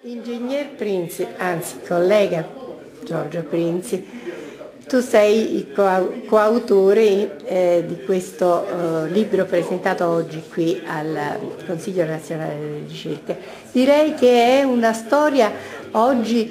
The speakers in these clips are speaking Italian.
Ingegner Prinzi, anzi collega Giorgio Prinzi, tu sei il coautore di questo libro presentato oggi qui al Consiglio Nazionale delle Ricerche. Direi che è una storia oggi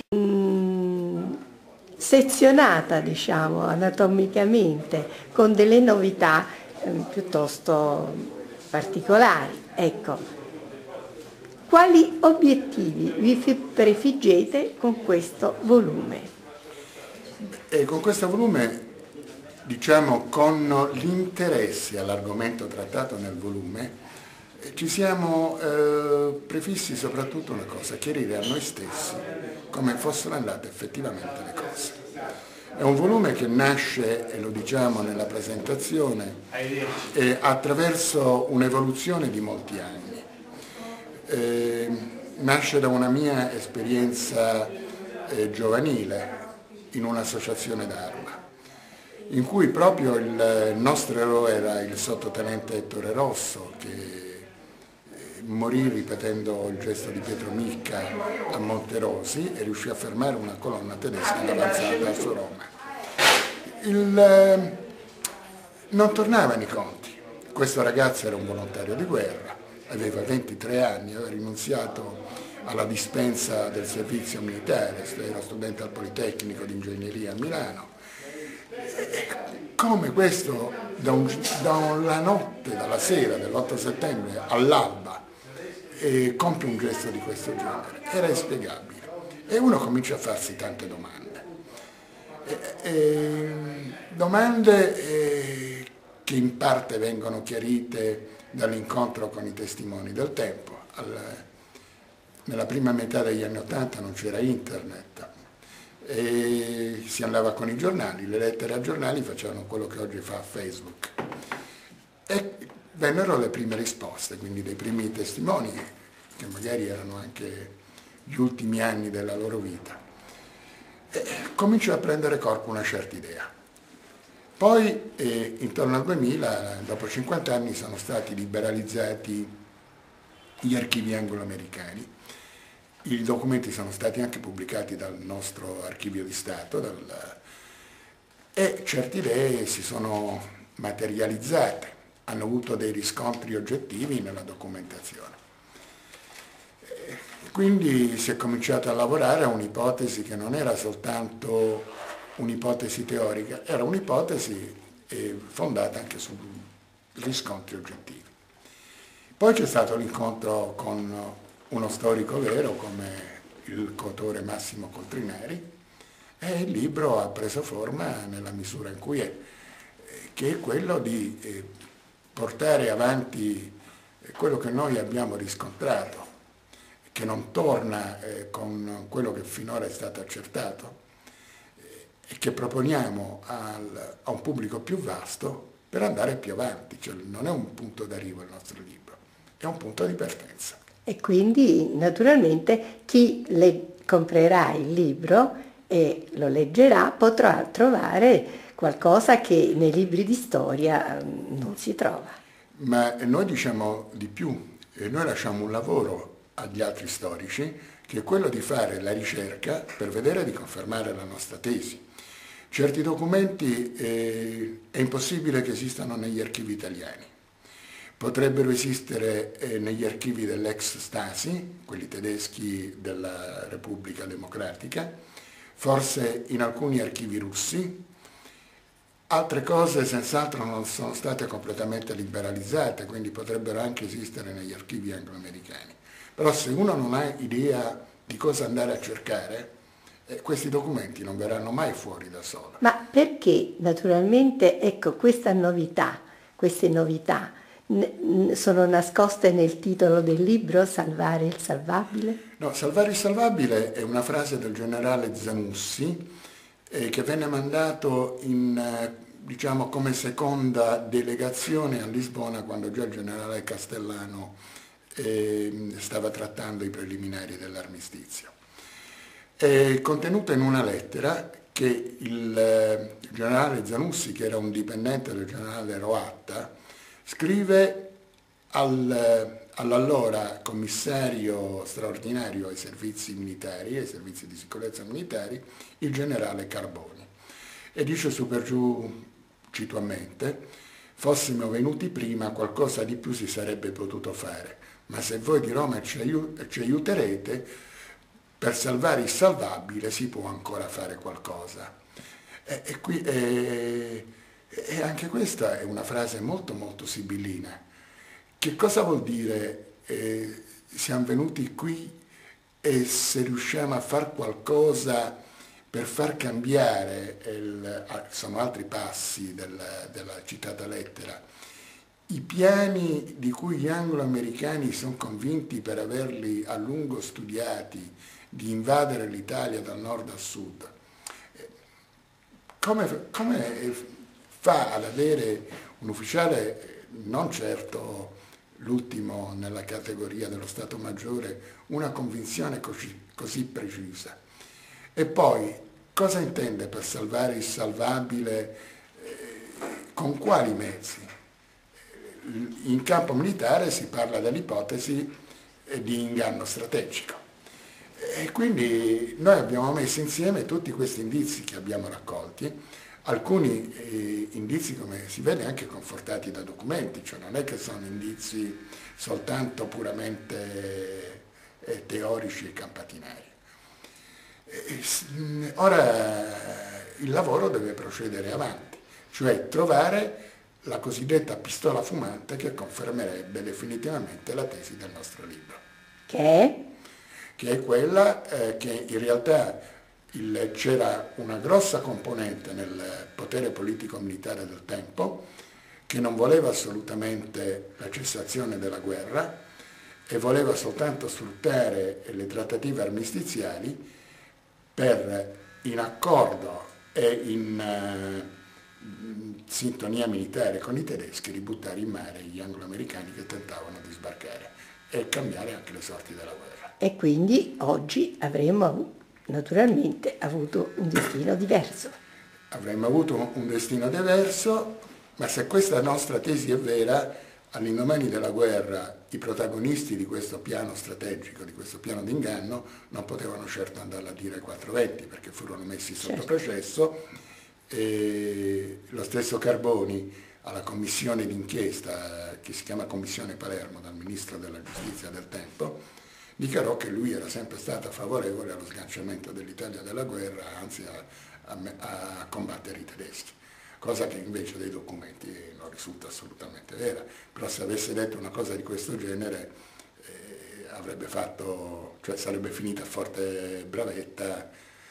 sezionata, diciamo, anatomicamente, con delle novità piuttosto particolari. Ecco. Quali obiettivi vi prefiggete con questo volume? Con questo volume, diciamo, con l'interesse all'argomento trattato nel volume, ci siamo prefissi soprattutto una cosa: chiarire a noi stessi come fossero andate effettivamente le cose. È un volume che nasce, e lo diciamo nella presentazione, attraverso un'evoluzione di molti anni. Nasce da una mia esperienza giovanile in un'associazione d'arma, in cui proprio il nostro eroe era il sottotenente Ettore Rosso, che morì ripetendo il gesto di Pietro Micca a Monterosi e riuscì a fermare una colonna tedesca in avanzata su Roma. Non tornavano i conti. Questo ragazzo era un volontario di guerra, aveva 23 anni, aveva rinunziato alla dispensa del servizio militare, era studente al Politecnico di Ingegneria a Milano. Come questo, dalla notte, dalla sera dell'8 settembre all'alba, compie un gesto di questo genere, era inspiegabile. E uno comincia a farsi tante domande. Domande che in parte vengono chiarite dall'incontro con i testimoni del tempo. Nella prima metà degli anni '80 non c'era internet e si andava con i giornali, le lettere ai giornali facevano quello che oggi fa Facebook. E vennero le prime risposte, quindi dei primi testimoni, che magari erano anche gli ultimi anni della loro vita. E cominciò a prendere corpo una certa idea. Poi, intorno al 2000, dopo 50 anni, sono stati liberalizzati gli archivi anglo-americani. I documenti sono stati anche pubblicati dal nostro archivio di Stato e certe idee si sono materializzate, hanno avuto dei riscontri oggettivi nella documentazione. Quindi si è cominciato a lavorare a un'ipotesi che non era soltanto un'ipotesi teorica, era un'ipotesi fondata anche su riscontri oggettivi. Poi c'è stato l'incontro con uno storico vero come il coautore Massimo Coltrineri e il libro ha preso forma nella misura in cui è, che è quello di portare avanti quello che noi abbiamo riscontrato, che non torna con quello che finora è stato accertato e che proponiamo a un pubblico più vasto per andare più avanti. Cioè, non è un punto d'arrivo il nostro libro, è un punto di partenza. E quindi naturalmente chi comprerà il libro e lo leggerà potrà trovare qualcosa che nei libri di storia non si trova. Ma noi diciamo di più, noi lasciamo un lavoro agli altri storici, che è quello di fare la ricerca per vedere di confermare la nostra tesi. Certi documenti è impossibile che esistano negli archivi italiani. Potrebbero esistere negli archivi dell'ex Stasi, quelli tedeschi della Repubblica Democratica, forse in alcuni archivi russi. Altre cose senz'altro non sono state completamente liberalizzate, quindi potrebbero anche esistere negli archivi anglo-americani. Però se uno non ha idea di cosa andare a cercare, questi documenti non verranno mai fuori da solo. Ma perché naturalmente, ecco, queste novità sono nascoste nel titolo del libro, Salvare il salvabile? No, Salvare il salvabile è una frase del generale Zanussi che venne mandato diciamo, come seconda delegazione a Lisbona quando già il generale Castellano stava trattando i preliminari dell'armistizio. È contenuta in una lettera che il generale Zanussi, che era un dipendente del generale Roatta, scrive al all'allora commissario straordinario ai servizi militari, ai servizi di sicurezza militari, il generale Carboni. E dice su per giù, cito a mente, fossimo venuti prima qualcosa di più si sarebbe potuto fare, ma se voi di Roma ci aiuterete, per salvare il salvabile si può ancora fare qualcosa. E anche questa è una frase molto molto sibillina. Che cosa vuol dire siamo venuti qui e se riusciamo a fare qualcosa per far cambiare, sono altri passi della citata lettera, i piani di cui gli anglo-americani sono convinti per averli a lungo studiati di invadere l'Italia dal nord al sud. Come fa ad avere un ufficiale, non certo l'ultimo nella categoria dello Stato Maggiore, una convinzione così precisa? E poi, cosa intende per salvare il salvabile? Con quali mezzi? In campo militare si parla dell'ipotesi di inganno strategico. E quindi noi abbiamo messo insieme tutti questi indizi che abbiamo raccolti, alcuni indizi, come si vede, anche confortati da documenti, cioè non è che sono indizi soltanto puramente teorici e campatinari. Ora il lavoro deve procedere avanti, cioè trovare la cosiddetta pistola fumante che confermerebbe definitivamente la tesi del nostro libro. Che è quella che in realtà c'era una grossa componente nel potere politico-militare del tempo che non voleva assolutamente la cessazione della guerra e voleva soltanto sfruttare le trattative armistiziali per, in accordo e in sintonia militare con i tedeschi, ributtare in mare gli anglo-americani che tentavano di sbarcare e cambiare anche le sorti della guerra. E quindi oggi avremmo naturalmente avuto un destino diverso. Avremmo avuto un destino diverso, ma se questa nostra tesi è vera, all'indomani della guerra i protagonisti di questo piano strategico, di questo piano d'inganno, non potevano certo andarla a dire ai 420 perché furono messi sotto processo e lo stesso Carboni alla commissione d'inchiesta che si chiama Commissione Palermo dal ministro della giustizia del tempo dichiarò che lui era sempre stato favorevole allo sganciamento dell'Italia dalla guerra, anzi a combattere i tedeschi. Cosa che invece dei documenti non risulta assolutamente vera, però se avesse detto una cosa di questo genere avrebbe fatto, cioè sarebbe finita a Forte Bravetta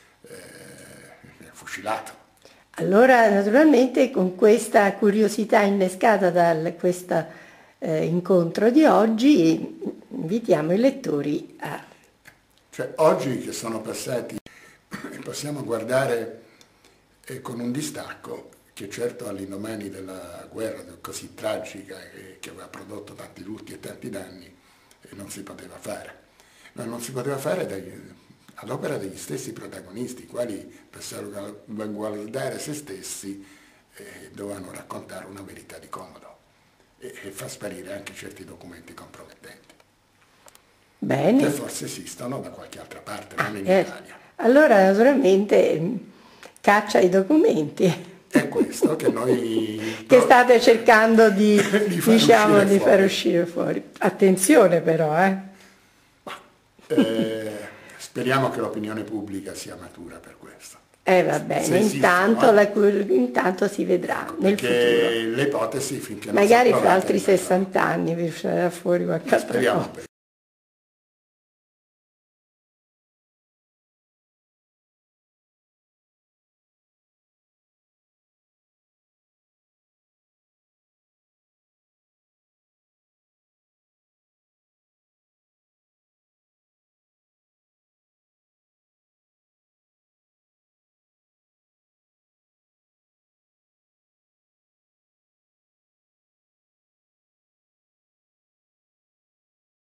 fucilato. Allora naturalmente con questa curiosità innescata da questo incontro di oggi invitiamo i lettori a... Cioè oggi che sono passati possiamo guardare con un distacco che certo all'indomani della guerra così tragica che aveva prodotto tanti lutti e tanti danni non si poteva fare. Ma non si poteva fare ad opera degli stessi protagonisti, i quali per salvaguardare se stessi dovevano raccontare una verità di comodo e far sparire anche certi documenti compromettenti. Bene. Che forse esistono da qualche altra parte, non in Italia. Allora naturalmente caccia i documenti. È questo che noi... che state cercando di far uscire uscire fuori. Attenzione però, speriamo che l'opinione pubblica sia matura per questo. Va bene, intanto si vedrà nel futuro. Le ipotesi finché non magari fra altri 60 anni vi uscirà fuori qualche altra cosa.